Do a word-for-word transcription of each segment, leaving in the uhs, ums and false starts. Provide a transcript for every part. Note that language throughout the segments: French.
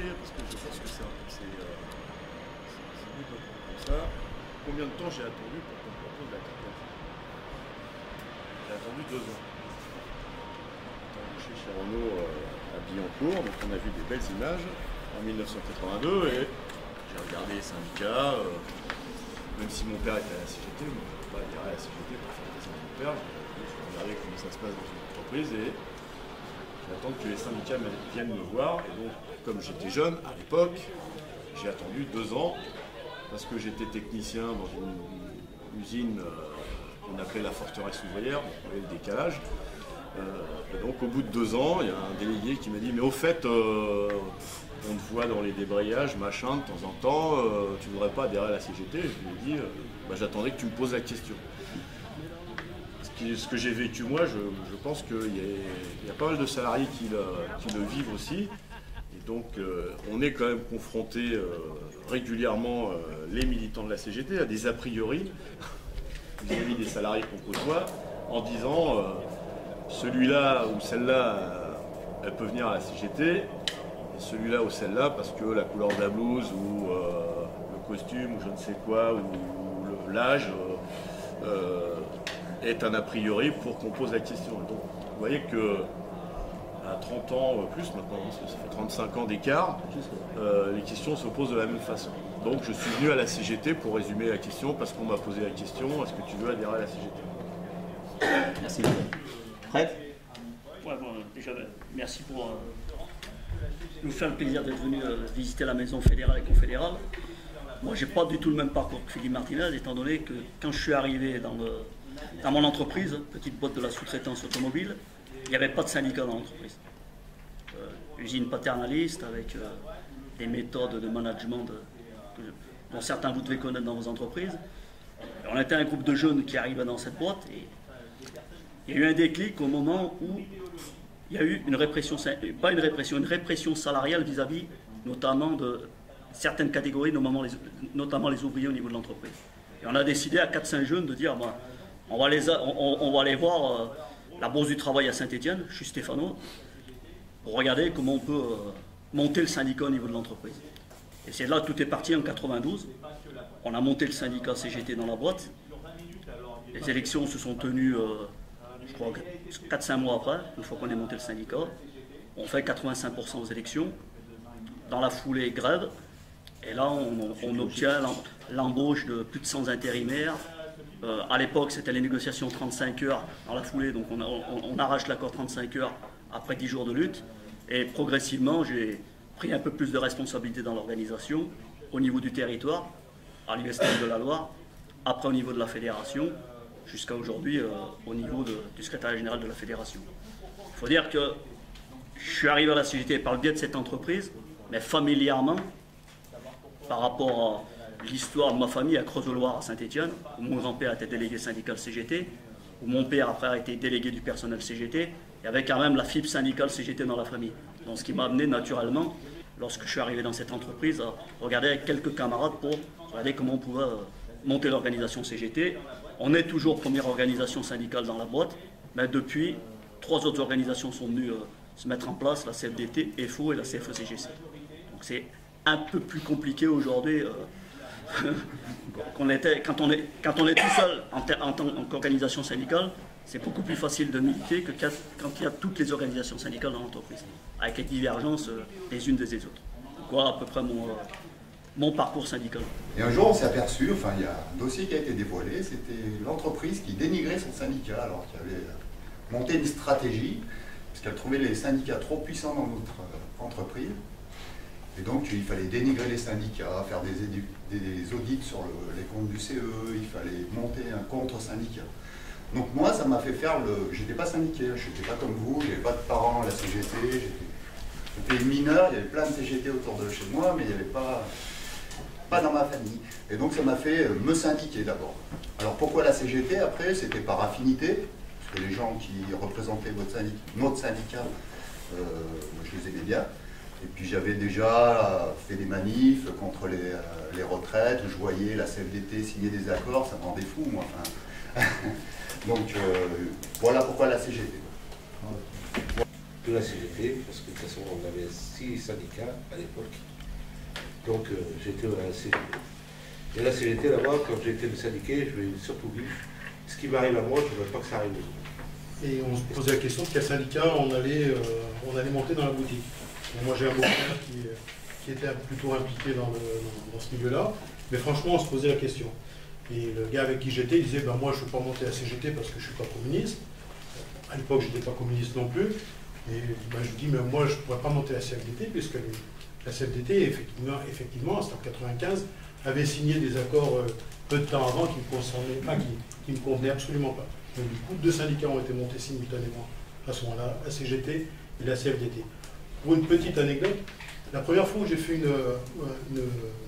parce que je pense que c'est euh, mieux de prendre comme ça. Combien de temps j'ai attendu pour qu'on me propose la carte d'identité? J'ai attendu deux ans. J'ai embauché chez Renault euh, à Billancourt, donc on a vu des belles images en mille neuf cent quatre-vingt-deux et j'ai regardé les syndicats, euh, même si mon père était à la C G T, moi je ne peux pas adhérer à la C G T pour faire des de mon père, j'ai regardé comment ça se passe dans une entreprise et j'attends que les syndicats viennent me voir. Et donc, comme j'étais jeune à l'époque, j'ai attendu deux ans parce que j'étais technicien dans une, une usine euh, qu'on appelait la forteresse ouvrière, donc on avait le décalage. Euh, et donc au bout de deux ans, il y a un délégué qui m'a dit « mais au fait, euh, on te voit dans les débrayages, machin, de temps en temps, euh, tu ne voudrais pas adhérer à la C G T ?» Je lui ai dit euh, bah, « j'attendais que tu me poses la question ». Ce que j'ai vécu moi, je, je pense qu'il y, y a pas mal de salariés qui le, qui le vivent aussi. Et donc euh, on est quand même confronté euh, régulièrement, euh, les militants de la C G T, à des a priori vis-à-vis des salariés qu'on côtoie, en disant euh, celui-là ou celle-là, euh, elle peut venir à la C G T, et celui-là ou celle-là, parce que la couleur de la blouse ou euh, le costume ou je ne sais quoi, ou, ou l'âge, euh, euh, est un a priori pour qu'on pose la question. Donc, vous voyez que à trente ans plus maintenant, ça fait trente-cinq ans d'écart, euh, les questions se posent de la même façon. Donc je suis venu à la C G T pour résumer la question, parce qu'on m'a posé la question, est-ce que tu veux adhérer à la C G T? Merci. Fred? Ouais, bon, déjà, merci pour euh, nous faire le plaisir d'être venu euh, visiter la maison fédérale et confédérale. Moi, j'ai pas du tout le même parcours que Philippe Martinez, étant donné que quand je suis arrivé dans le Dans mon entreprise, petite boîte de la sous-traitance automobile, il n'y avait pas de syndicat dans l'entreprise. Euh, usine paternaliste avec euh, des méthodes de management de, de, dont certains vous devez connaître dans vos entreprises. Et on était un groupe de jeunes qui arrivaient dans cette boîte et il y a eu un déclic au moment où il y a eu une répression, pas une répression, une répression salariale vis-à-vis notamment de certaines catégories, notamment les, notamment les ouvriers au niveau de l'entreprise. Et on a décidé à quatre cinq jeunes de dire bah, On va, les, on, on va aller voir euh, la Bourse du Travail à Saint-Étienne, je suis Stéphano, pour regarder comment on peut euh, monter le syndicat au niveau de l'entreprise. Et c'est là que tout est parti en quatre-vingt-douze. On a monté le syndicat C G T dans la boîte. Les élections se sont tenues, euh, je crois, quatre cinq mois après, une fois qu'on a monté le syndicat. On fait quatre-vingt-cinq pour cent aux élections. Dans la foulée, grève. Et là, on, on obtient l'embauche de plus de cent intérimaires. Euh, à l'époque, c'était les négociations trente-cinq heures dans la foulée, donc on, on, on arrache l'accord trente-cinq heures après dix jours de lutte. Et progressivement, j'ai pris un peu plus de responsabilité dans l'organisation, au niveau du territoire, à l'U S T M de la Loire, après au niveau de la fédération, jusqu'à aujourd'hui euh, au niveau de, du secrétariat général de la fédération. Il faut dire que je suis arrivé à la C G T par le biais de cette entreprise, mais familièrement, par rapport à l'histoire de ma famille à Creuse-Loire, à Saint-Étienne, où mon grand-père était délégué syndical C G T, où mon père après a été délégué du personnel C G T, et il y avait quand même la fibre syndicale C G T dans la famille. Donc ce qui m'a amené naturellement, lorsque je suis arrivé dans cette entreprise, à regarder avec quelques camarades pour regarder comment on pouvait monter l'organisation C G T. On est toujours première organisation syndicale dans la boîte, mais depuis, trois autres organisations sont venues euh, se mettre en place, la C F D T, E F O et la C F E C G C. Donc c'est un peu plus compliqué aujourd'hui. Euh, qu'on était, quand, on est, quand on est tout seul en, en tant qu'organisation syndicale, c'est beaucoup plus facile de militer que quand il y a toutes les organisations syndicales dans l'entreprise, avec les divergences euh, les unes des autres. Voilà à peu près mon, euh, mon parcours syndical. Et un jour, on s'est aperçu, enfin, il y a un dossier qui a été dévoilé, c'était l'entreprise qui dénigrait son syndicat, alors qu'il avait monté une stratégie, parce qu'elle trouvait les syndicats trop puissants dans notre euh, entreprise. Et donc, il fallait dénigrer les syndicats, faire des, des audits sur le, les comptes du C E, il fallait monter un contre-syndicat. Donc moi, ça m'a fait faire le... J'étais pas syndiqué, je n'étais pas comme vous, j'avais pas de parents à la C G T, j'étais mineur, il y avait plein de C G T autour de chez moi, mais il n'y avait pas, pas dans ma famille. Et donc ça m'a fait me syndiquer d'abord. Alors pourquoi la C G T après? C'était par affinité, parce que les gens qui représentaient votre syndicat, notre syndicat, euh, je les aimais bien. Et puis j'avais déjà fait des manifs contre les, euh, les retraites, où je voyais la C F D T signer des accords, ça me rendait fou, moi. Enfin, donc euh, voilà pourquoi la C G T. de la C G T, parce que de toute façon, on avait six syndicats à l'époque. Donc, euh, j'étais à la C G T. Et la C G T, là-bas, quand j'étais le syndiqué, je vais surtout dire, ce qui m'arrive à moi, je ne veux pas que ça arrive aux autres. Et on se posait la question de quel syndicat on allait, euh, on allait monter dans la boutique. Et moi, j'ai un beau-frère qui, qui était plutôt impliqué dans, le, dans, dans ce milieu-là, mais franchement, on se posait la question. Et le gars avec qui j'étais, il disait, ben, moi, je ne veux pas monter à la C G T parce que je ne suis pas communiste. À l'époque, je n'étais pas communiste non plus. Et ben, je lui dis, mais moi, je ne pourrais pas monter à la C F D T, puisque la C F D T, effectivement, effectivement c'était en quatre-vingt-quinze, avait signé des accords euh, peu de temps avant qui me concernaient, pas, qui, qui me convenaient absolument pas. Donc, du coup, deux syndicats ont été montés simultanément à ce moment-là, la C G T et la C F D T. Pour une petite anecdote, la première fois où j'ai fait une, une,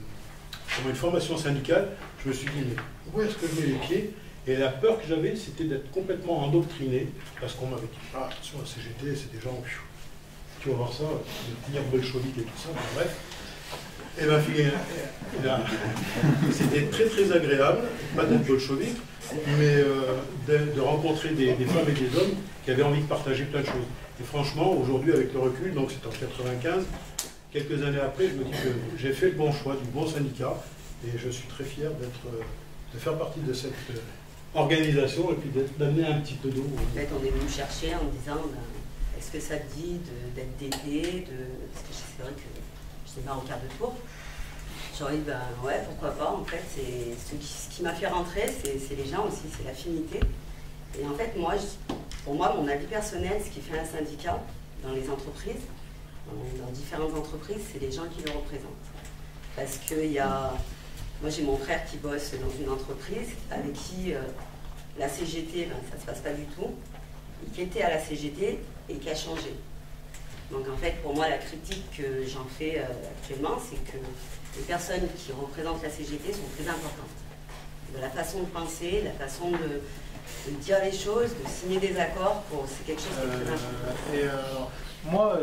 une formation syndicale, je me suis dit, mais où est-ce que je mets les pieds? Et la peur que j'avais, c'était d'être complètement endoctriné, parce qu'on m'avait dit, ah, attention, la C G T, c'est des gens, tu vas voir ça, des tirs bolcheviques et tout ça, ben, bref. Et bien, c'était très très agréable, pas d'être bolchevique, mais euh, de, de rencontrer des, des femmes et des hommes qui avaient envie de partager plein de choses. Et franchement, aujourd'hui, avec le recul, donc c'est en quatre-vingt-quinze, quelques années après, je me dis que j'ai fait le bon choix, du bon syndicat, et je suis très fier d'être, de faire partie de cette euh, organisation et puis d'amener un petit peu d'eau. En fait, on est venu chercher en disant, ben, est-ce que ça te dit d'être dédié, de... parce que c'est vrai que je démarre au quart de tour. J'aurais dit, ben ouais, pourquoi pas, en fait, c'est ce qui, ce qui m'a fait rentrer, c'est les gens aussi, c'est l'affinité. Et en fait, moi, je, pour moi, mon avis personnel, ce qui fait un syndicat dans les entreprises, dans, dans différentes entreprises, c'est les gens qui le représentent. Parce qu'il y a... Moi, j'ai mon frère qui bosse dans une entreprise avec qui euh, la C G T, ben, ça ne se passe pas du tout, et qui était à la C G T et qui a changé. Donc en fait, pour moi, la critique que j'en fais euh, actuellement, c'est que les personnes qui représentent la C G T sont très importantes. De la façon de penser, la façon de, de dire les choses, de signer des accords, c'est quelque chose qui est très important. Euh, et euh, moi,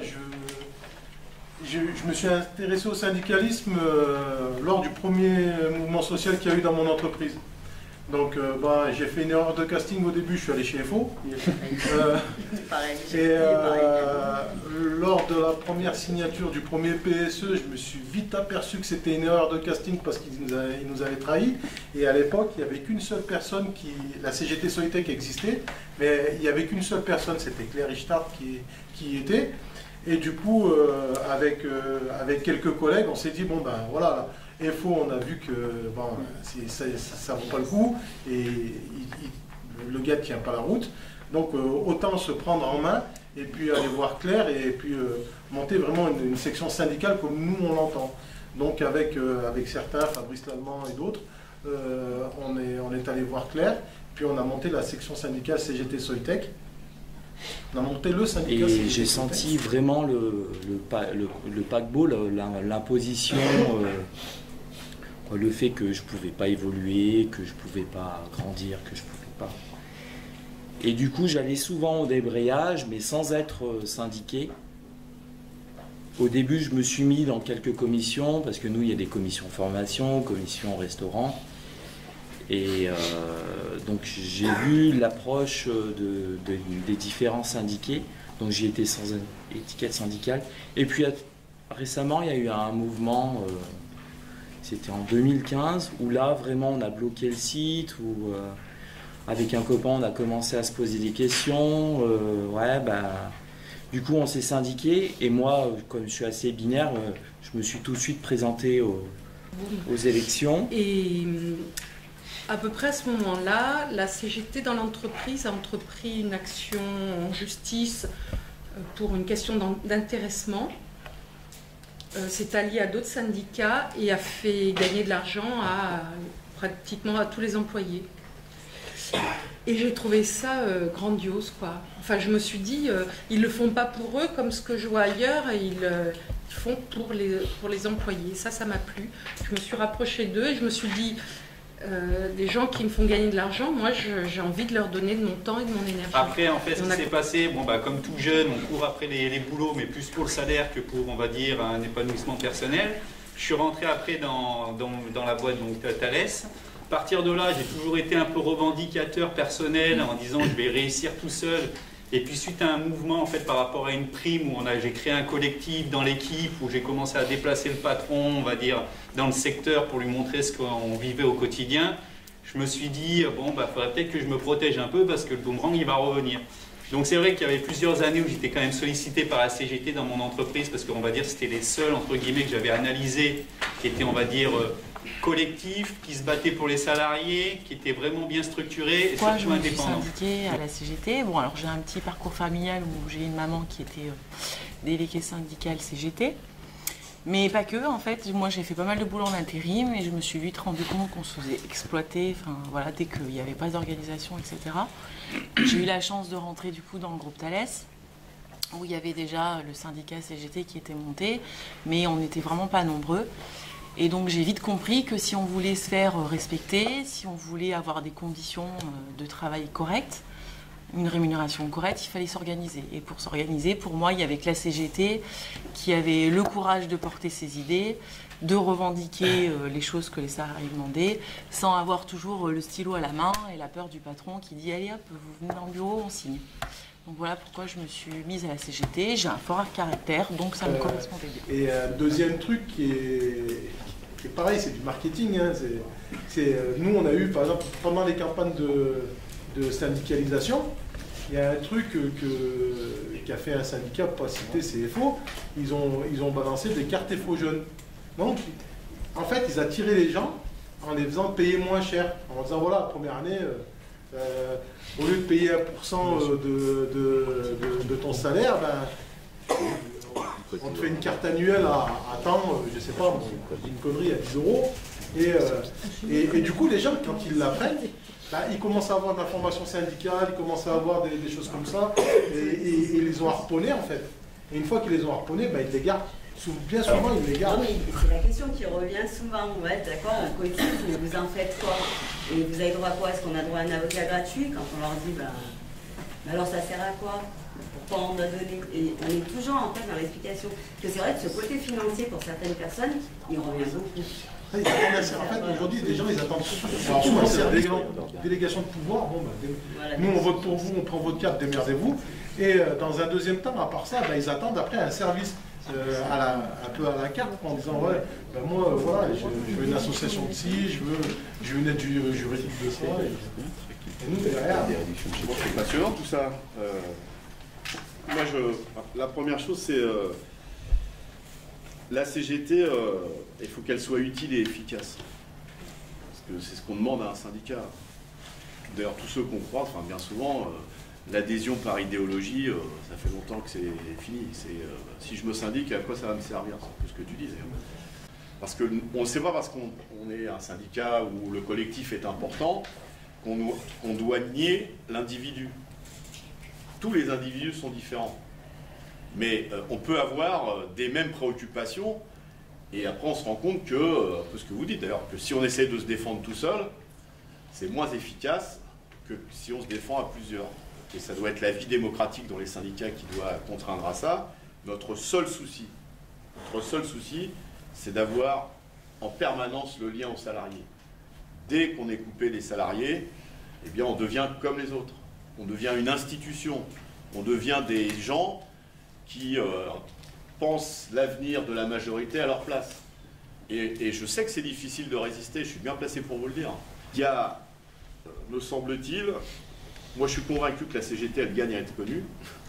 je, je, je me suis intéressé au syndicalisme euh, lors du premier mouvement social qu'il y a eu dans mon entreprise. Donc, euh, bah, j'ai fait une erreur de casting au début, je suis allé chez F O. Euh, et euh, lors de la première signature du premier P S E, je me suis vite aperçu que c'était une erreur de casting parce qu'ils nous avaient, nous avaient trahis. Et à l'époque, il n'y avait qu'une seule personne qui... La C G T Soitec existait, mais il n'y avait qu'une seule personne, c'était Claire Richtard qui, qui y était. Et du coup, euh, avec, euh, avec quelques collègues, on s'est dit, bon ben voilà... F O, on a vu que bon, ça ne vaut pas le coup et il, il, le gars ne tient pas la route. Donc euh, autant se prendre en main et puis aller voir clair et puis euh, monter vraiment une, une section syndicale comme nous on l'entend. Donc avec, euh, avec certains, Fabrice Lallemand et d'autres, euh, on, est, on est allé voir clair, puis on a monté la section syndicale C G T Soitec. On a monté le syndicat. Et j'ai senti vraiment le, le, le, le paquebot, l'imposition. Euh, le fait que je ne pouvais pas évoluer, que je ne pouvais pas grandir, que je ne pouvais pas. Et du coup, j'allais souvent au débrayage, mais sans être syndiqué. Au début, je me suis mis dans quelques commissions, parce que nous, il y a des commissions formation, commissions restaurant. Et euh, donc, j'ai vu l'approche de, de, des différents syndiqués. Donc, j'y étais sans étiquette syndicale. Et puis, récemment, il y a eu un mouvement... Euh, C'était en deux mille quinze, où là, vraiment, on a bloqué le site, où euh, avec un copain, on a commencé à se poser des questions. Euh, ouais, bah, du coup, on s'est syndiqué, et moi, comme je suis assez binaire, euh, je me suis tout de suite présenté aux, aux élections. Et à peu près à ce moment-là, la C G T dans l'entreprise a entrepris une action en justice pour une question d'intéressement. Euh, s'est allié à d'autres syndicats et a fait gagner de l'argent à pratiquement à tous les employés. Et j'ai trouvé ça euh, grandiose, quoi. Enfin, je me suis dit, euh, ils ne le font pas pour eux comme ce que je vois ailleurs, et ils euh, font pour les, pour les employés. Ça, ça m'a plu. Je me suis rapprochée d'eux et je me suis dit, euh, des gens qui me font gagner de l'argent, moi, j'ai envie de leur donner de mon temps et de mon énergie. Après, en fait, ce qui s'est passé, bon, bah, comme tout jeune, on court après les, les boulots, mais plus pour le salaire que pour, on va dire, un épanouissement personnel. Je suis rentré après dans, dans, dans la boîte, donc Thales. À partir de là, j'ai toujours été un peu revendicateur personnel en disant je vais réussir tout seul Et puis suite à un mouvement en fait par rapport à une prime où on a, j'ai créé un collectif dans l'équipe où j'ai commencé à déplacer le patron, on va dire, dans le secteur pour lui montrer ce qu'on vivait au quotidien, je me suis dit, bon, bah, faudrait peut-être que je me protège un peu parce que le boomerang, il va revenir. Donc c'est vrai qu'il y avait plusieurs années où j'étais quand même sollicité par la C G T dans mon entreprise parce qu'on va dire que c'était les seuls, entre guillemets, que j'avais analysés, qui étaient, on va dire, collectifs, qui se battaient pour les salariés, qui étaient vraiment bien structurés et Pourquoi surtout je me suis indépendants. syndiquée à la C G T. Bon, alors j'ai un petit parcours familial où j'ai une maman qui était euh, déléguée syndicale C G T. Mais pas que, en fait, moi j'ai fait pas mal de boulot en intérim et je me suis vite rendu compte qu'on se faisait exploiter, enfin voilà, dès qu'il n'y avait pas d'organisation, et cetera. J'ai eu la chance de rentrer du coup dans le groupe Thales, où il y avait déjà le syndicat C G T qui était monté, mais on n'était vraiment pas nombreux. Et donc j'ai vite compris que si on voulait se faire respecter, si on voulait avoir des conditions de travail correctes, une rémunération correcte, il fallait s'organiser. Et pour s'organiser, pour moi, il y avait que la C G T qui avait le courage de porter ses idées, de revendiquer euh, les choses que les salariés demandaient, sans avoir toujours le stylo à la main et la peur du patron qui dit « Allez hop, vous venez dans le bureau, on signe ». Donc voilà pourquoi je me suis mise à la C G T. J'ai un fort caractère, donc ça me Euh, correspondait bien. Et un deuxième truc qui est, qui est pareil, c'est du marketing. Hein, c'est, c'est, euh, nous, on a eu, par exemple, pendant les campagnes de, de syndicalisation, il y a un truc que, qu'a fait un syndicat, pas cité, c'est faux, ils ont, ils ont balancé des cartes F O jeunes. Donc, en fait, ils attiraient les gens en les faisant payer moins cher. En disant, voilà, la première année, euh, euh, au lieu de payer un pour cent de, de, de, de ton salaire, ben, on te fait une carte annuelle à, à temps, je sais pas, une connerie à dix euros. Et, euh, et, et du coup, les gens, quand ils l'apprennent, bah, ils commencent à avoir de la formation syndicale, ils commencent à avoir des, des choses comme ça, et, et, et ils les ont harponnés en fait. Et une fois qu'ils les ont harponnés, bah, ils les gardent. Bien souvent, ils les gardent. Non, mais c'est la question qui revient souvent. Ouais, d'accord, on cotise, mais vous en faites quoi? Et vous avez droit à quoi? Est-ce qu'on a droit à un avocat gratuit? Quand on leur dit, ben, mais alors ça sert à quoi? Pourquoi on a donné? Et on est toujours en fait dans l'explication. Parce que c'est vrai que ce côté financier pour certaines personnes, il revient beaucoup. En fait, aujourd'hui, les gens, ils attendent surtout un service, délégation de pouvoir. Bon, bah, Voilà, nous, on vote pour vous, on prend votre carte, démerdez-vous. Et euh, dans un deuxième temps, à part ça, bah, ils attendent après un service euh, à la, un peu à la carte, en disant, ouais, bah, moi, euh, voilà, je, je veux une association de ci, je veux, je veux une aide ju- juridique de ça. Et, et nous, derrière... Bon, c'est passionnant tout ça. Euh, moi, je, la première chose, c'est... Euh, la C G T, euh, il faut qu'elle soit utile et efficace. Parce que c'est ce qu'on demande à un syndicat. D'ailleurs, tous ceux qu'on croise, enfin bien souvent, euh, l'adhésion par idéologie, euh, ça fait longtemps que c'est fini. C'est, euh, si je me syndique, à quoi ça va me servir? C'est un peu ce que tu disais. Parce que on ne sait pas parce qu'on on est un syndicat où le collectif est important qu'on qu'on doit nier l'individu. Tous les individus sont différents. Mais euh, on peut avoir euh, des mêmes préoccupations et après on se rend compte que, euh, un peu ce que vous dites d'ailleurs, que si on essaie de se défendre tout seul, c'est moins efficace que si on se défend à plusieurs. Et ça doit être la vie démocratique dans les syndicats qui doit contraindre à ça. Notre seul souci, notre seul souci, c'est d'avoir en permanence le lien aux salariés. Dès qu'on est coupé des salariés, eh bien on devient comme les autres. On devient une institution. On devient des gens qui euh, pensent l'avenir de la majorité à leur place. Et, et je sais que c'est difficile de résister, je suis bien placé pour vous le dire. Il y a, euh, me semble-t-il, moi je suis convaincu que la C G T, elle gagne à être connue,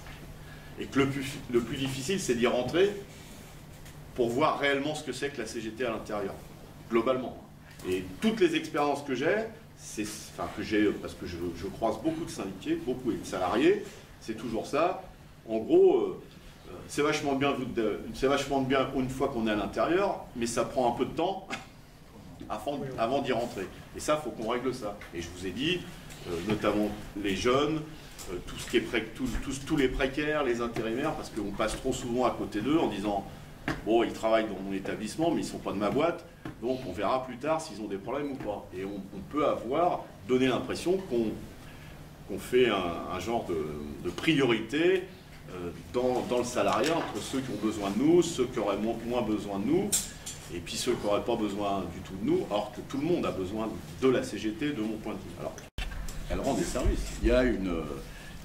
et que le plus, le plus difficile, c'est d'y rentrer pour voir réellement ce que c'est que la C G T à l'intérieur, globalement. Et toutes les expériences que j'ai, c'est, enfin que j'ai, parce que je, je croise beaucoup de syndiqués, beaucoup de salariés, c'est toujours ça. En gros, euh, c'est vachement bien, c'est vachement bien une fois qu'on est à l'intérieur, mais ça prend un peu de temps avant, avant d'y rentrer. Et ça, il faut qu'on règle ça. Et je vous ai dit, euh, notamment les jeunes, euh, tout ce qui est pré, tout, tout, tous les précaires, les intérimaires, parce qu'on passe trop souvent à côté d'eux en disant bon, ils travaillent dans mon établissement, mais ils ne sont pas de ma boîte, donc on verra plus tard s'ils ont des problèmes ou pas. Et on, on peut avoir donné l'impression qu'on qu'on fait un, un genre de, de priorité Dans, dans le salariat entre ceux qui ont besoin de nous, ceux qui auraient moins besoin de nous, et puis ceux qui n'auraient pas besoin du tout de nous, alors que tout le monde a besoin de la C G T, de mon point de vue. Alors, elle rend des services. Il y a une, il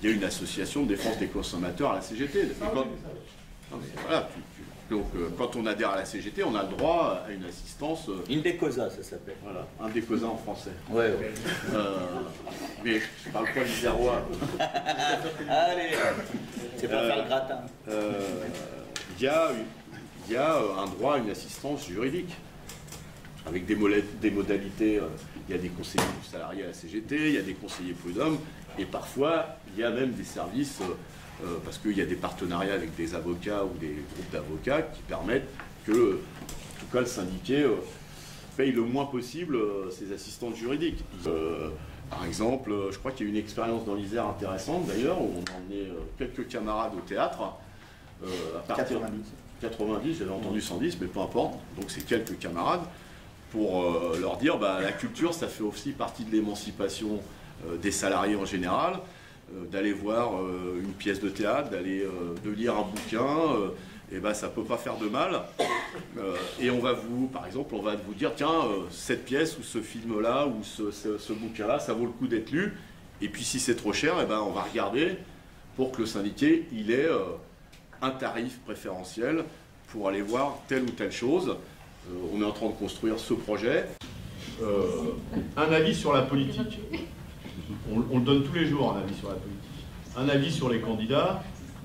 il y a une association de défense des consommateurs à la C G T. Et quand, non, mais voilà, tu, tu, donc euh, quand on adhère à la C G T, on a le droit à une assistance. Euh, Indecosa, ça s'appelle. Voilà, Indecosa en français. Ouais, ouais. Euh, mais je parle pas l'isérois. Allez, c'est pour euh, faire le gratin. Euh, Il y a, il y a un droit à une assistance juridique, avec des, des modalités. Euh, il y a des conseillers du salarié à la C G T, il y a des conseillers prud'hommes, et parfois, il y a même des services, euh, parce qu'il y a des partenariats avec des avocats ou des groupes d'avocats qui permettent que, en tout cas, le syndiqué euh, paye le moins possible euh, ses assistantes juridiques. Euh, par exemple, euh, je crois qu'il y a une expérience dans l'Isère intéressante, d'ailleurs, où on a emmené euh, quelques camarades au théâtre. Euh, à partir quatre-vingt-dix. quatre-vingt-dix, j'avais entendu cent dix, mais peu importe. Donc c'est quelques camarades pour euh, leur dire bah, la culture, ça fait aussi partie de l'émancipation euh, des salariés en général, euh, d'aller voir euh, une pièce de théâtre, d'aller euh, de lire un bouquin, euh, et ben ça peut pas faire de mal. Euh, et on va vous, par exemple, on va vous dire tiens, euh, cette pièce ou ce film-là ou ce, ce, ce bouquin-là, ça vaut le coup d'être lu. Et puis si c'est trop cher, et ben on va regarder pour que le syndiqué il ait euh, un tarif préférentiel pour aller voir telle ou telle chose. Euh, on est en train de construire ce projet. Euh, un avis sur la politique. On, on le donne tous les jours, un avis sur la politique. Un avis sur les candidats.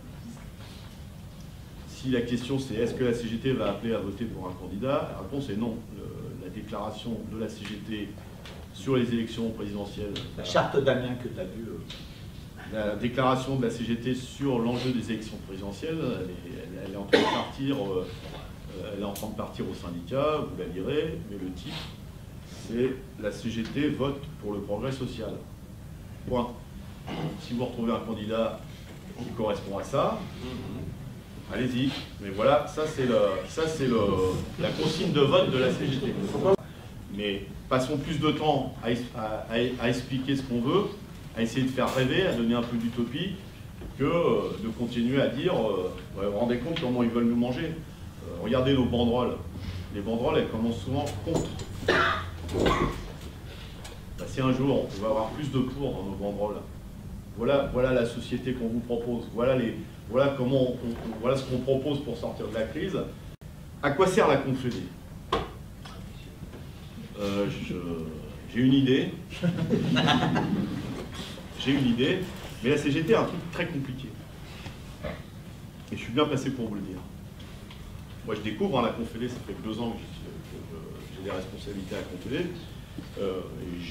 Si la question c'est est-ce que la C G T va appeler à voter pour un candidat, la réponse est non. Le, la déclaration de la C G T sur les élections présidentielles. La charte d'Amiens que tu as vue. Euh... La déclaration de la C G T sur l'enjeu des élections présidentielles, elle est, elle, elle est en train de partir, euh, elle est en train de partir au syndicat, vous la lirez, mais le titre, c'est la C G T vote pour le progrès social. Point. Si vous retrouvez un candidat qui correspond à ça, allez-y. Mais voilà, ça c'est le, ça c'est le, la consigne de vote de la C G T. Mais passons plus de temps à, à, à, à expliquer ce qu'on veut, à essayer de faire rêver, à donner un peu d'utopie, que euh, de continuer à dire euh, ouais, vous vous rendez compte comment ils veulent nous manger. Euh, regardez nos banderoles. Les banderoles, elles commencent souvent contre. Bah, si un jour on pouvait avoir plus de pour dans nos banderoles, voilà, voilà la société qu'on vous propose, voilà, les, voilà, comment on, on, voilà ce qu'on propose pour sortir de la crise. À quoi sert la Confédé? euh, J'ai une idée. J'ai une idée, mais la C G T est un truc très compliqué. Et je suis bien placé pour vous le dire. Moi, je découvre hein, la Confédé, ça fait deux ans que j'ai des responsabilités à la Confédé. Euh,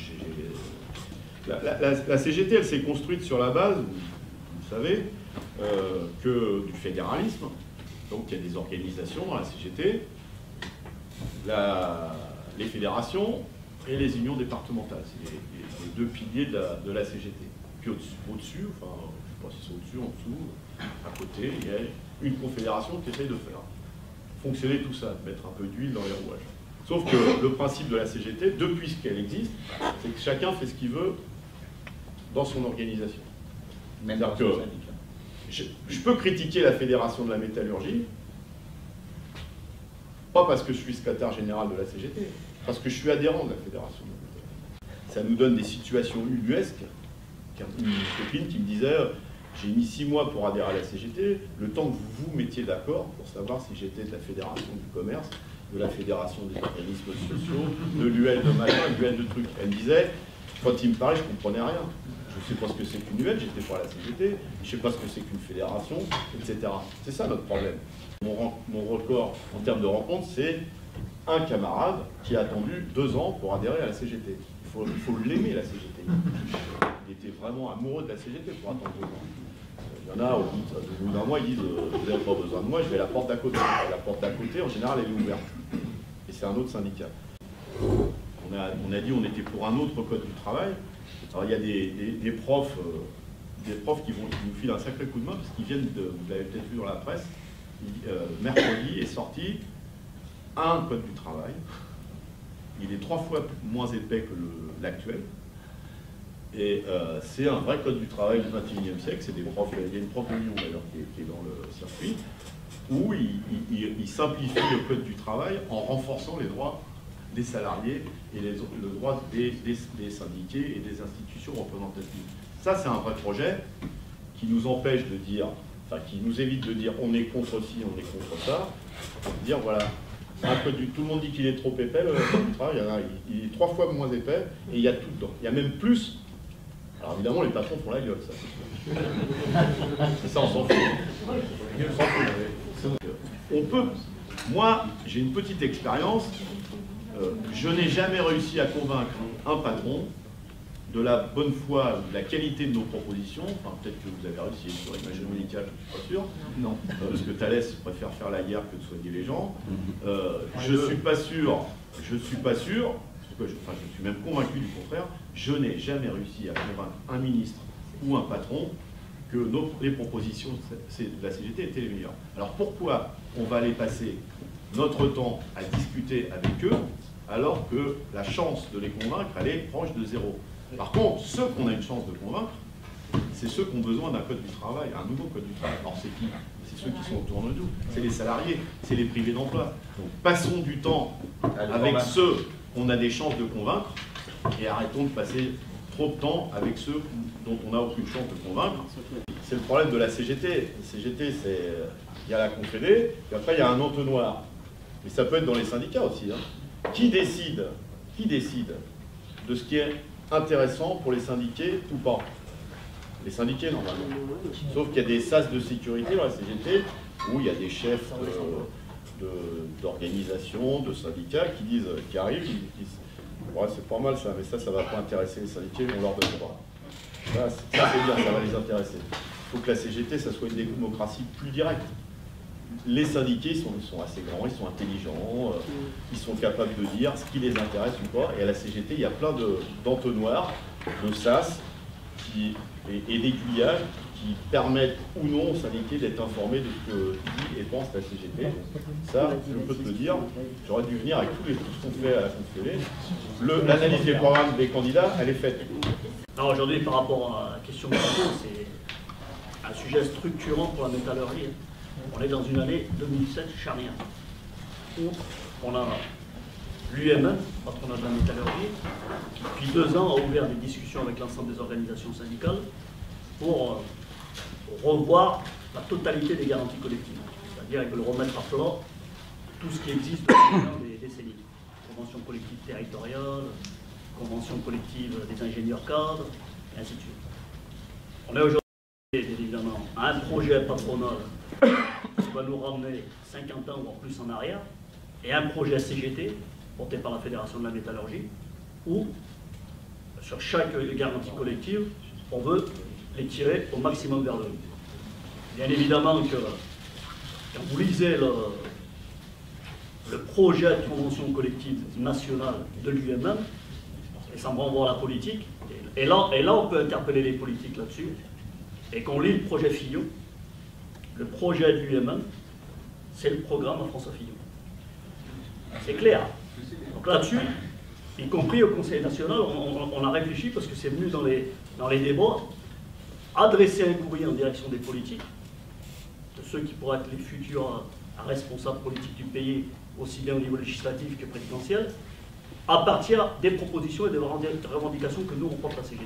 la, la, la, la C G T, elle s'est construite sur la base, vous, vous savez, euh, que du fédéralisme. Donc, il y a des organisations dans la C G T, la, les fédérations et les unions départementales. C'est les, les, les deux piliers de la, de la C G T. Puis au-dessus, au-dessus, enfin, je ne sais pas si c'est au-dessus, en dessous, à côté, il y a une confédération qui essaye de faire fonctionner tout ça, de mettre un peu d'huile dans les rouages. Sauf que le principe de la C G T, depuis qu'elle existe, c'est que chacun fait ce qu'il veut dans son organisation. Même dans que je, je peux critiquer la fédération de la métallurgie, pas parce que je suis secrétaire général de la C G T, parce que je suis adhérent de la fédération de la métallurgie. Ça nous donne des situations ubuesques. Une copine qui me disait j'ai mis six mois pour adhérer à la C G T, le temps que vous vous mettiez d'accord pour savoir si j'étais de la fédération du commerce, de la fédération des organismes sociaux, de l'U L de machin, de l'U L de trucs. Elle me disait, quand il me parlait, je ne comprenais rien. Je ne sais pas ce que c'est qu'une U L, j'étais pas à la C G T, je ne sais pas ce que c'est qu'une fédération, et cetera. C'est ça notre problème. Mon, mon record en termes de rencontres, c'est un camarade qui a attendu deux ans pour adhérer à la C G T. Il faut, il faut l'aimer, la C G T. Il était vraiment amoureux de la C G T pour attendre deux ans. Il y en a, au bout d'un mois, ils disent euh, vous n'avez pas besoin de moi, je vais à la porte d'à côté. La porte d'à côté, en général, elle est ouverte. Et c'est un autre syndicat. On a, on a dit on était pour un autre code du travail. Alors il y a des, des, des profs, euh, des profs qui, vont, qui nous filent un sacré coup de main, parce qu'ils viennent de, vous l'avez peut-être vu dans la presse, euh, mercredi est sorti un code du travail. Il est trois fois moins épais que l'actuel. Et euh, c'est un vrai code du travail du vingt et unième siècle. C'est des profs, il y a une prof de Lyon d'ailleurs qui, qui est dans le circuit, où il, il, il simplifie le code du travail en renforçant les droits des salariés et les, le droit des, des, des syndiqués et des institutions représentatives. Ça, c'est un vrai projet. qui nous empêche de dire, enfin qui nous évite de dire on est contre ci, on est contre ça, pour dire voilà, un peu du, tout le monde dit qu'il est trop épais, le code du travail, il, y en a, il, il est trois fois moins épais, et il y a tout dedans. Il y a même plus. Alors évidemment, les patrons font la gueule, ça. C'est ça, on s'en fout. On s'en fout. On peut. Moi, j'ai une petite expérience. Euh, je n'ai jamais réussi à convaincre un patron de la bonne foi, de la qualité de nos propositions. Enfin, peut-être que vous avez réussi sur l'imagerie médicale, je ne suis pas sûr. Non. Euh, parce que Thalès préfère faire la guerre que de soigner les gens. Euh, je ne suis pas sûr, je ne suis pas sûr, je, enfin, je suis même convaincu du contraire, je n'ai jamais réussi à convaincre un ministre ou un patron que nos, les propositions de la C G T étaient les meilleures. Alors pourquoi on va aller passer notre temps à discuter avec eux alors que la chance de les convaincre, elle est proche de zéro? Par contre, ceux qu'on a une chance de convaincre, c'est ceux qui ont besoin d'un code du travail, un nouveau code du travail. Alors c'est qui? C'est ceux qui sont autour de nous, c'est les salariés, c'est les privés d'emploi. Donc passons du temps avec ceux qu'on a des chances de convaincre et arrêtons de passer trop de temps avec ceux dont on n'a aucune chance de convaincre. C'est le problème de la C G T. La C G T, c'est il y a la Confédé, puis après il y a un entonnoir. Mais ça peut être dans les syndicats aussi. Hein. Qui décide, qui décide de ce qui est intéressant pour les syndiqués ou pas? Les syndiqués, normalement. Sauf qu'il y a des sas de sécurité dans la C G T où il y a des chefs d'organisation, de, de, de syndicats qui disent, qui arrivent, qui disent ouais, c'est pas mal ça, mais ça, ça va pas intéresser les syndiqués, on leur donne pas. Ça, c'est bien, ça va les intéresser. Il faut que la C G T, ça soit une démocratie plus directe. Les syndiqués sont, sont assez grands, ils sont intelligents, euh, ils sont capables de dire ce qui les intéresse ou pas. Et à la C G T, il y a plein d'entonnoirs, de, de sas qui, et, et d'aiguillages qui permettent ou non aux syndiqués d'être informés de ce que dit et pense la C G T. Ça, je peux te le dire, j'aurais dû venir avec tout, les, tout ce qu'on fait à la Confédé. L'analyse des programmes des candidats, elle est faite. Alors aujourd'hui, par rapport à la question de c'est un sujet structurant pour la métallurgie. On est dans une année deux mille sept charnière, où on a l'U M M, patronat de la métallurgie, qui depuis deux ans a ouvert des discussions avec l'ensemble des organisations syndicales pour revoir la totalité des garanties collectives. C'est-à-dire qu'ils veulent remettre à plat tout ce qui existe depuis des décennies. Convention collective territoriale, convention collective des ingénieurs cadres, et ainsi de suite. On est aujourd'hui, bien évidemment, à un projet patronal qui va nous ramener cinquante ans, voire plus en arrière, et un projet C G T, porté par la Fédération de la métallurgie, où, sur chaque garantie collective, on veut les tirer au maximum vers le haut. Bien évidemment que, quand vous lisez le, le projet de convention collective nationale de l'U M M, et ça me renvoie à la politique, et là, et là on peut interpeller les politiques là-dessus, et qu'on lit le projet Fillon, le projet de l'U M M, c'est le programme à François Fillon. C'est clair. Donc là-dessus, y compris au Conseil national, on, on a réfléchi parce que c'est venu dans les, dans les débats, adresser un courrier en direction des politiques, de ceux qui pourraient être les futurs responsables politiques du pays, aussi bien au niveau législatif que présidentiel, à partir des propositions et des revendications que nous on porte à la C G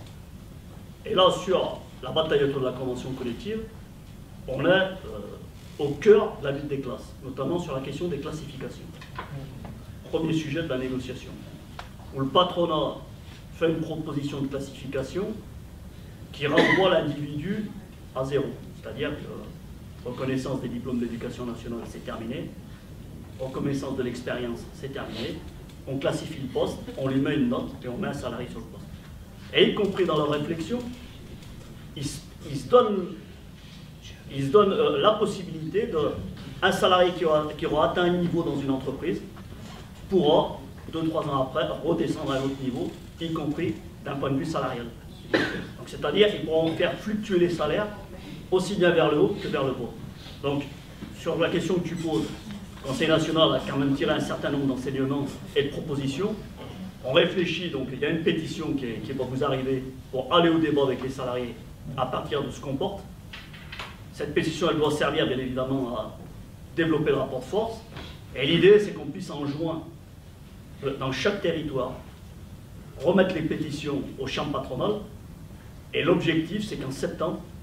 T. Et là, sur la bataille autour de la convention collective, on est euh, au cœur de la lutte des classes, notamment sur la question des classifications. Premier sujet de la négociation, où le patronat fait une proposition de classification qui renvoie l'individu à zéro. C'est-à-dire que reconnaissance des diplômes d'éducation nationale, c'est terminé. Reconnaissance de l'expérience, c'est terminé. On classifie le poste, on lui met une note et on met un salarié sur le poste. Et y compris dans leur réflexion, ils, ils se donnent, ils se donnent euh, la possibilité d'un salarié qui aura, qui aura atteint un niveau dans une entreprise pourra, deux, trois ans après, redescendre à un autre niveau, y compris d'un point de vue salarial. Donc c'est-à-dire qu'ils pourront faire fluctuer les salaires aussi bien vers le haut que vers le bas. Donc, sur la question que tu poses, le Conseil national a quand même tiré un certain nombre d'enseignements et de propositions. On réfléchit, donc il y a une pétition qui, est, qui va vous arriver pour aller au débat avec les salariés à partir de ce qu'on porte. Cette pétition, elle doit servir bien évidemment à développer le rapport de force. Et l'idée, c'est qu'on puisse en juin, dans chaque territoire, remettre les pétitions au champ patronal. Et l'objectif, c'est qu'en septembre,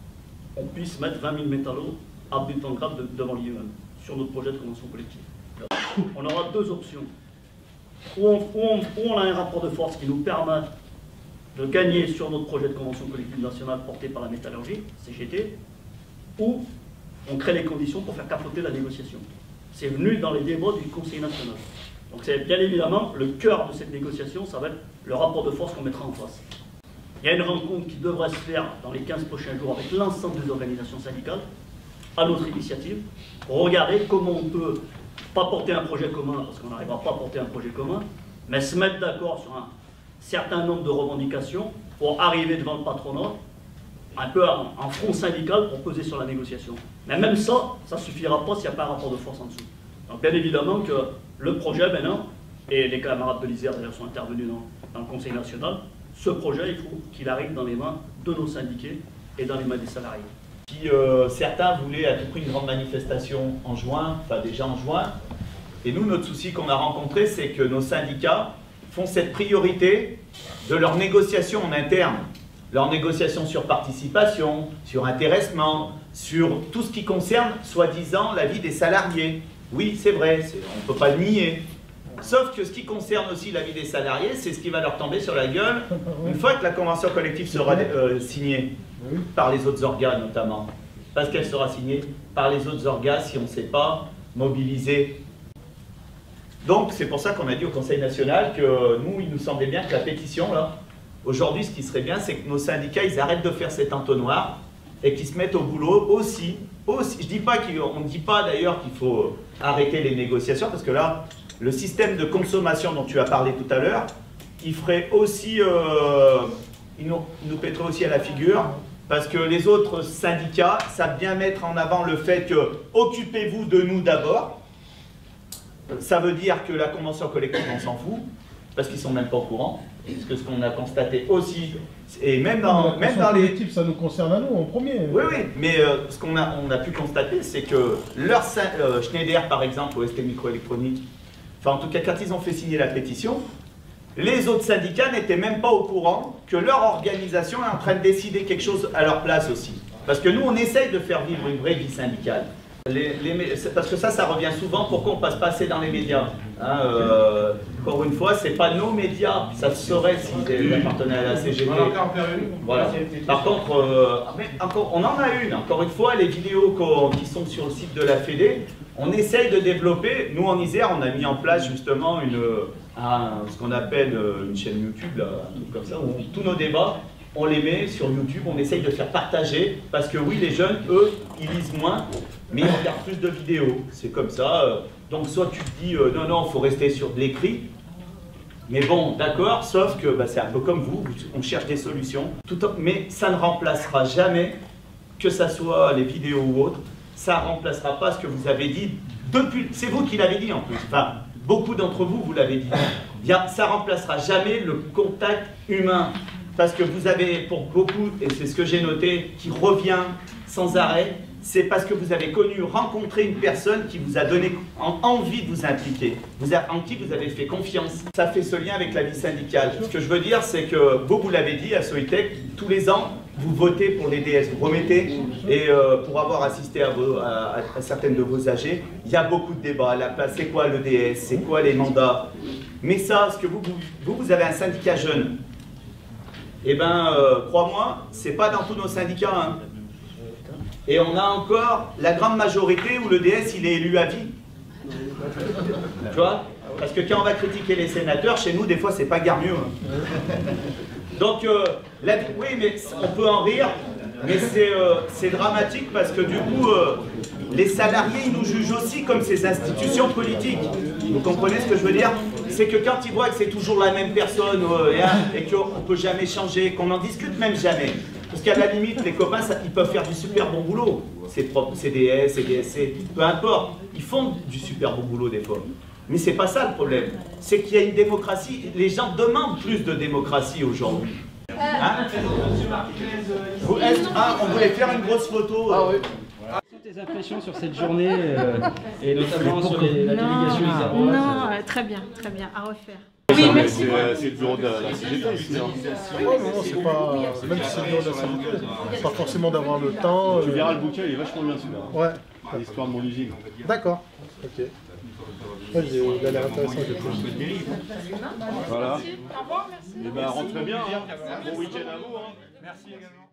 on puisse mettre vingt mille métallos à but en grade de, devant l'I E M sur notre projet de convention collective. On aura deux options. Ou on, ou on, ou on a un rapport de force qui nous permet de gagner sur notre projet de convention collective nationale porté par la métallurgie, C G T, ou on crée les conditions pour faire capoter la négociation. C'est venu dans les débats du Conseil national. Donc c'est bien évidemment le cœur de cette négociation, ça va être le rapport de force qu'on mettra en face. Il y a une rencontre qui devrait se faire dans les quinze prochains jours avec l'ensemble des organisations syndicales, à notre initiative, pour regarder comment on peut, pas porter un projet commun, parce qu'on n'arrivera pas à porter un projet commun, mais se mettre d'accord sur un certain nombre de revendications pour arriver devant le patronat, un peu en, en front syndical pour peser sur la négociation. Mais même ça, ça ne suffira pas s'il n'y a pas un rapport de force en dessous. Donc bien évidemment que le projet maintenant, et les camarades de l'I S E R d'ailleurs sont intervenus dans, dans le Conseil national, ce projet, il faut qu'il arrive dans les mains de nos syndiqués et dans les mains des salariés. Puis, euh, certains voulaient à tout prix une grande manifestation en juin, enfin déjà en juin. Et nous, notre souci qu'on a rencontré, c'est que nos syndicats font cette priorité de leurs négociations en interne. Leurs négociations sur participation, sur intéressement, sur tout ce qui concerne, soi-disant, la vie des salariés. Oui, c'est vrai, on ne peut pas le nier. Sauf que ce qui concerne aussi la vie des salariés, c'est ce qui va leur tomber sur la gueule une fois que la convention collective sera euh, signée, par les autres organes notamment. Parce qu'elle sera signée par les autres organes si on ne sait pas mobiliser. Donc c'est pour ça qu'on a dit au Conseil national que nous, il nous semblait bien que la pétition, là, aujourd'hui, ce qui serait bien, c'est que nos syndicats, ils arrêtent de faire cet entonnoir et qu'ils se mettent au boulot aussi. aussi. Je dis pas qu'on ne dit pas d'ailleurs qu'il faut arrêter les négociations, parce que là, le système de consommation dont tu as parlé tout à l'heure, il ferait aussi, euh, il, nous, il nous pèterait aussi à la figure, parce que les autres syndicats savent bien mettre en avant le fait que occupez-vous de nous d'abord. Ça veut dire que la convention collective, on s'en fout, parce qu'ils ne sont même pas au courant. Parce que ce qu'on a constaté aussi, et même dans, même dans les... ça nous concerne à nous en premier. Oui, oui, mais euh, ce qu'on a, on a pu constater, c'est que leur euh, Schneider, par exemple, au S T Microélectronique, enfin en tout cas quand ils ont fait signer la pétition, les autres syndicats n'étaient même pas au courant que leur organisation est en train de décider quelque chose à leur place aussi. Parce que nous, on essaye de faire vivre une vraie vie syndicale. Les, les, parce que ça, ça revient souvent, pourquoi on passe pas assez dans les médias, hein, euh, encore une fois, c'est pas nos médias, ça se saurait s'ils appartenaient à la C G T. Voilà. Par contre, euh, mais encore, on en a une, encore une fois, les vidéos qui sont sur le site de la Fédé, on essaye de développer, nous en Isère, on a mis en place justement une, un, ce qu'on appelle une chaîne YouTube, là, un truc comme ça, où tous nos débats, on les met sur YouTube, on essaye de faire partager, parce que oui, les jeunes, eux, ils lisent moins, mais ils regardent plus de vidéos. C'est comme ça. Donc soit tu te dis, euh, non, non, il faut rester sur de l'écrit, mais bon, d'accord, sauf que bah, c'est un peu comme vous, on cherche des solutions, tout en, mais ça ne remplacera jamais, que ça soit les vidéos ou autres, ça ne remplacera pas ce que vous avez dit, depuis, c'est vous qui l'avez dit en plus, enfin, beaucoup d'entre vous, vous l'avez dit, bien, ça ne remplacera jamais le contact humain. Parce que vous avez, pour beaucoup, et c'est ce que j'ai noté, qui revient sans arrêt, c'est parce que vous avez connu, rencontré une personne qui vous a donné envie de vous impliquer, vous a, en qui vous avez fait confiance. Ça fait ce lien avec la vie syndicale. Ce que je veux dire, c'est que vous, vous l'avez dit à Soitec, tous les ans, vous votez pour les D S, vous remettez, et euh, pour avoir assisté à, vos, à, à certaines de vos A G, il y a beaucoup de débats. La place, c'est quoi le D S, c'est quoi les mandats? Mais ça, ce que vous, vous, vous avez un syndicat jeune. Eh bien, euh, crois-moi, c'est pas dans tous nos syndicats. Hein. Et on a encore la grande majorité où le D S, il est élu à vie. Tu vois? Parce que quand on va critiquer les sénateurs, chez nous, des fois, c'est pas guère mieux. Hein. Donc, euh, la... oui, mais on peut en rire, mais c'est euh, dramatique parce que du coup, euh, les salariés, ils nous jugent aussi comme ces institutions politiques. Vous comprenez ce que je veux dire? C'est que quand ils voient que c'est toujours la même personne euh, et, et qu'on ne peut jamais changer, qu'on n'en discute même jamais, parce qu'à la limite, les copains, ça, ils peuvent faire du super bon boulot. C'est propre, C D S, C D S C, peu importe. Ils font du super bon boulot des fois. Mais c'est pas ça le problème. C'est qu'il y a une démocratie. Les gens demandent plus de démocratie aujourd'hui. Hein? Vous, ah, on voulait faire une grosse photo. Ah oui. Tes impressions sur cette journée euh, et notamment sur les, la délégation iséroise? Non, euh, très bien, très bien, à refaire. Oui, Ça, mais merci. C'est euh, c'est le bureau de la, la C G T ici. Hein. Ouais, non, non, c'est pas. Même si c'est le bureau de la C G T, pas forcément d'avoir le temps. Tu euh, verras le bouquin, il est vachement bien celui-là. Ouais. L'histoire de mon usine. D'accord. Ok. Ouais, j'ai- il a l'air intéressant. j'ai pris. Voilà. Au revoir, merci. Et ben rentrez bien. Hein. Bon week-end à vous. Hein. Merci également.